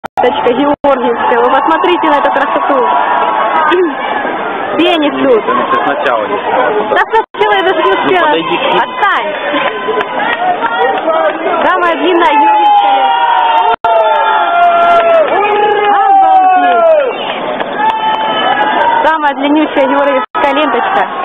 ленточка Георгиевская. Вы посмотрите на эту красоту. Все несут. Сначала не да сначала я даже не успела. Отстань. Самая длинная Георгиевская. Обалдеть. Самая длиннющая Георгиевская ленточка.